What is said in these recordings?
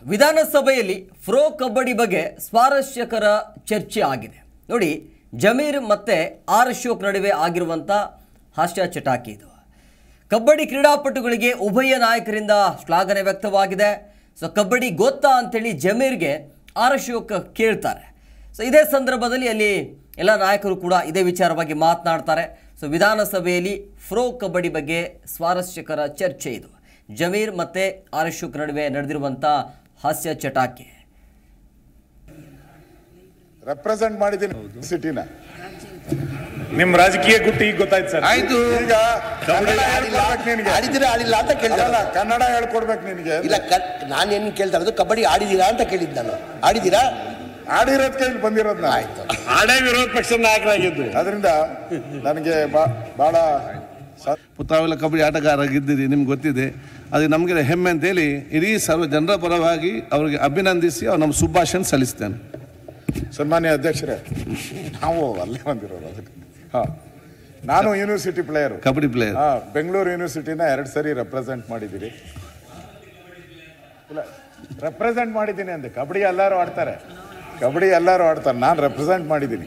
ವಿಧಾನಸಭೆಯಲ್ಲಿ ಪ್ರೋ ಕಬಡ್ಡಿ ಬಗ್ಗೆ ಸ್ವಾರಸ್ಯಕರ ಚರ್ಚೆ ಆಗಿದೆ ನೋಡಿ. ಜಮೀರ್ ಮತ್ತು ಆರ್ ಅಶೋಕ್ ನಡುವೆ ಆಗಿರುವಂಥ ಹಾಸ್ಯ ಚಟಾಕಿ ಇದು. ಕಬಡ್ಡಿ ಕ್ರೀಡಾಪಟುಗಳಿಗೆ ಉಭಯ ನಾಯಕರಿಂದ ಶ್ಲಾಘನೆ ವ್ಯಕ್ತವಾಗಿದೆ. ಸೊ ಕಬಡ್ಡಿ ಗೊತ್ತಾ ಅಂತೇಳಿ ಜಮೀರ್ಗೆ ಆರ್ ಅಶೋಕ್ ಕೇಳ್ತಾರೆ. ಸೊ ಇದೇ ಸಂದರ್ಭದಲ್ಲಿ ಅಲ್ಲಿ ಎಲ್ಲ ನಾಯಕರು ಕೂಡ ಇದೇ ವಿಚಾರವಾಗಿ ಮಾತನಾಡ್ತಾರೆ. ಸೊ ವಿಧಾನಸಭೆಯಲ್ಲಿ ಪ್ರೋ ಕಬಡ್ಡಿ ಬಗ್ಗೆ ಸ್ವಾರಸ್ಯಕರ ಚರ್ಚೆ ಇದು. ಜಮೀರ್ ಮತ್ತು ಆರ್ ಅಶೋಕ್ ನಡುವೆ ನಡೆದಿರುವಂಥ ಹಾಸ್ಯ ಚಟಾಕಿ. ರೆಪ್ರೆಸೆಂಟ್ ಮಾಡಿದ್ದೀನಿ ಸಿಟಿನ. ನಿಮ್ ರಾಜಕೀಯ ಗುಟ್ಟು ಈಗ ಗೊತ್ತಾಯ್ತು ಸರ್. ಆಯ್ತು, ಈಗ ಆಡಿದಿರಾ ಆಡಿಲ್ಲ ಅಂತ ಕೇಳಿದ್ರಲ್ಲ, ಕನ್ನಡ ಹೇಳ್ಕೊಡ್ಬೇಕು ನಿನಗೆ. ಇಲ್ಲ, ನಾನೇನು ಕೇಳ್ತಾ ಇರೋದು ಕಬಡ್ಡಿ ಆಡಿದೀರಾ ಅಂತ ಕೇಳಿದ್ದು ನಾನು. ಆಡಿದೀರಾ? ಆಡಿರೋದ್ ಕೈಲಿ ಬಂದಿರೋದ್ನ. ಆಯ್ತು, ಆಡೇ ವಿರೋಧ ಪಕ್ಷದ ನಾಯಕರಾಗಿದ್ದು. ಅದರಿಂದ ನನಗೆ ಬಹಳ ತಾವೆಲ್ಲ ಕಬಡ್ಡಿ ಆಟಗಾರರಾಗಿದ್ದೀರಿ, ನಿಮ್ಗೆ ಗೊತ್ತಿದೆ. ಅದು ನಮಗೆ ಹೆಮ್ಮೆ ಅಂತೇಳಿ ಇಡೀ ಸರ್ವ ಜನರ ಪರವಾಗಿ ಅವರಿಗೆ ಅಭಿನಂದಿಸಿ ಅವ್ರು ನಮ್ಮ ಶುಭಾಶಯ ಸಲ್ಲಿಸ್ತೇನೆ. ಸನ್ಮಾನ್ಯ ಅಧ್ಯಕ್ಷರೇ, ನಾವು ಅಲ್ಲೇ ಬಂದಿರೋರು. ಅದಕ್ಕೆ ನಾನು university player, kabaddi player. Bengaluru ಯೂನಿವರ್ಸಿಟಿನ 2 ಸರಿ ರೆಪ್ರೆಸೆಂಟ್ ಮಾಡಿದ್ದೀರಿ. ಇಲ್ಲ, ರೆಪ್ರೆಸೆಂಟ್ ಮಾಡಿದ್ದೀನಿ ಅಂದೆ. ಕಬಡ್ಡಿ ಎಲ್ಲರೂ ಆಡ್ತಾರೆ, ನಾನು ರೆಪ್ರೆಸೆಂಟ್ ಮಾಡಿದ್ದೀನಿ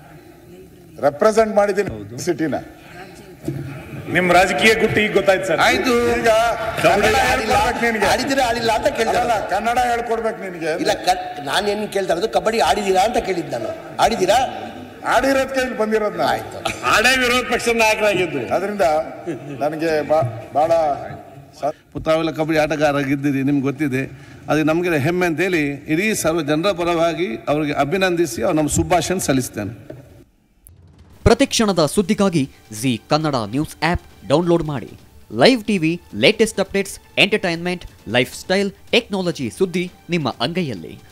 ಸಿಟಿನ. ನಿಮ್ ರಾಜಕೀಯ ಗುಟ್ಟು ಈಗ ಗೊತ್ತಾಯ್ತು ಸರ್. ಆಯ್ತು, ಈಗ ಆಡಿದಿರಾ ಆಡಿಲ್ಲ ಅಂತ ಕೇಳಿದ್ರಲ್ಲ, ಕನ್ನಡ ಹೇಳ್ಕೊಡ್ಬೇಕು ನಿನಗೆ. ಇಲ್ಲ, ನಾನೇನು ಕೇಳ್ತಾ ಇರೋದು ಕಬಡ್ಡಿ ಆಡಿದೀರಾ ಅಂತ ಕೇಳಿದ್ದು ನಾನು. ಆಡಿದೀರಾ? ಆಡಿರೋದ್ ಕೈಲಿ ಬಂದಿರೋದ್ನ. ಆಯ್ತು, ಆಡೇ ವಿರೋಧ ಪಕ್ಷದ ನಾಯಕರಾಗಿದ್ದು. ಅದರಿಂದ ನನಗೆ ಬಹಳ ತಾವೆಲ್ಲ ಕಬಡ್ಡಿ ಆಟಗಾರರಾಗಿದ್ದೀರಿ, ನಿಮ್ಗೆ ಗೊತ್ತಿದೆ. ಅದು ನಮಗೆ ಹೆಮ್ಮೆ ಅಂತೇಳಿ ಇಡೀ ಸರ್ವ ಜನರ ಪರವಾಗಿ ಅವರಿಗೆ ಅಭಿನಂದಿಸಿ ಅವ್ರು ನಮ್ಮ ಶುಭಾಶಯ ಸಲ್ಲಿಸ್ತೇನೆ. ಪ್ರತಿಕ್ಷಣದ ಸುದ್ದಿಗಾಗಿ Zee Kannada news app download ಮಾಡಿ. Live TV, latest updates, entertainment, lifestyle, technology ಸುದ್ದಿ ನಿಮ್ಮ ಅಂಗೈಯಲ್ಲಿ.